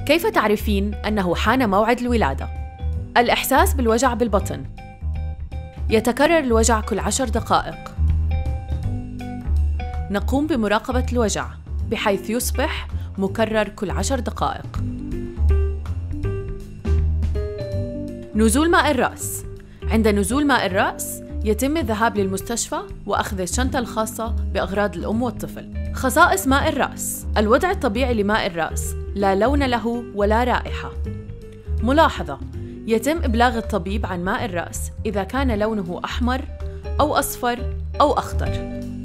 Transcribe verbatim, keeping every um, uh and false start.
كيف تعرفين أنه حان موعد الولادة؟ الإحساس بالوجع بالبطن. يتكرر الوجع كل عشر دقائق. نقوم بمراقبة الوجع بحيث يصبح مكرر كل عشر دقائق. نزول ماء الرأس. عند نزول ماء الرأس يتم الذهاب للمستشفى وأخذ الشنطة الخاصة بأغراض الأم والطفل. خصائص ماء الرأس. الوضع الطبيعي لماء الرأس لا لون له ولا رائحة. ملاحظة: يتم إبلاغ الطبيب عن ماء الرأس إذا كان لونه أحمر أو أصفر أو أخضر.